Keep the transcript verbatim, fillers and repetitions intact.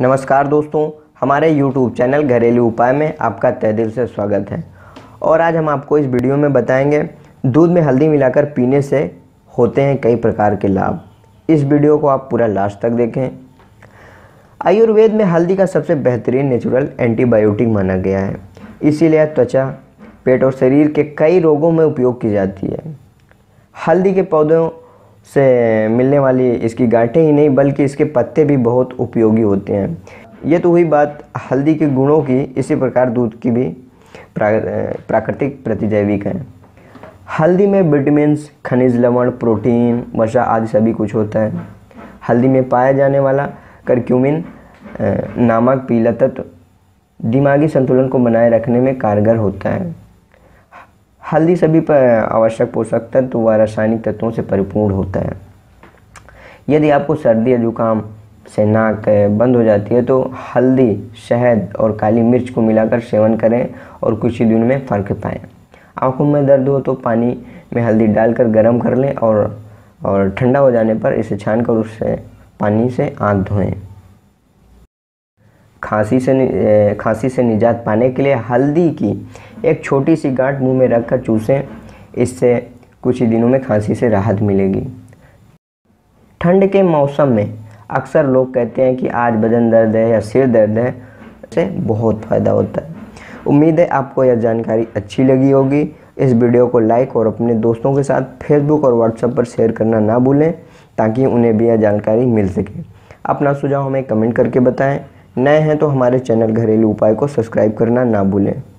नमस्कार दोस्तों, हमारे यूट्यूब चैनल घरेलू उपाय में आपका तहे दिल से स्वागत है। और आज हम आपको इस वीडियो में बताएंगे दूध में हल्दी मिलाकर पीने से होते हैं कई प्रकार के लाभ। इस वीडियो को आप पूरा लास्ट तक देखें। आयुर्वेद में हल्दी का सबसे बेहतरीन नेचुरल एंटीबायोटिक माना गया है, इसीलिए त्वचा, पेट और शरीर के कई रोगों में उपयोग की जाती है। हल्दी के पौधों से मिलने वाली इसकी गांठें ही नहीं बल्कि इसके पत्ते भी बहुत उपयोगी होते हैं। ये तो हुई बात हल्दी के गुणों की। इसी प्रकार दूध की भी प्राकृतिक प्रतिजैविक हैं। हल्दी में विटामिन्स, खनिज लवण, प्रोटीन, वसा आदि सभी कुछ होता है। हल्दी में पाया जाने वाला करक्यूमिन नामक पीला तत्व दिमागी संतुलन को बनाए रखने में कारगर होता है। हल्दी सभी पर आवश्यक पोषक तत्व व रासायनिक तत्वों से परिपूर्ण होता है। यदि आपको सर्दी या जुकाम से नाक बंद हो जाती है तो हल्दी, शहद और काली मिर्च को मिलाकर सेवन करें और कुछ ही दिनों में फ़र्क पाएं। आंखों में दर्द हो तो पानी में हल्दी डालकर गर्म कर लें और और ठंडा हो जाने पर इसे छानकर उससे पानी से आंख धोएं। खांसी से खांसी से निजात पाने के लिए हल्दी की एक छोटी सी गांठ मुंह में रखकर चूसें। इससे कुछ ही दिनों में खांसी से राहत मिलेगी। ठंड के मौसम में अक्सर लोग कहते हैं कि आज बदन दर्द है या सिर दर्द है, इससे बहुत फ़ायदा होता है। उम्मीद है आपको यह जानकारी अच्छी लगी होगी। इस वीडियो को लाइक और अपने दोस्तों के साथ फेसबुक और व्हाट्सएप पर शेयर करना ना भूलें ताकि उन्हें भी यह जानकारी मिल सके। अपना सुझाव हमें कमेंट करके बताएं। नए हैं तो हमारे चैनल घरेलू उपाय को सब्सक्राइब करना ना भूलें।